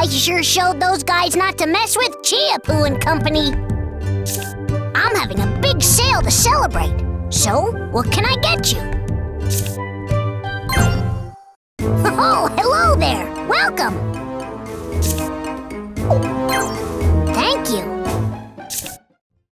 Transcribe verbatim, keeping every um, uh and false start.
I sure showed those guys not to mess with Chiepoo and company. I'm having a big sale to celebrate. So, what can I get you? Oh, hello there. Welcome.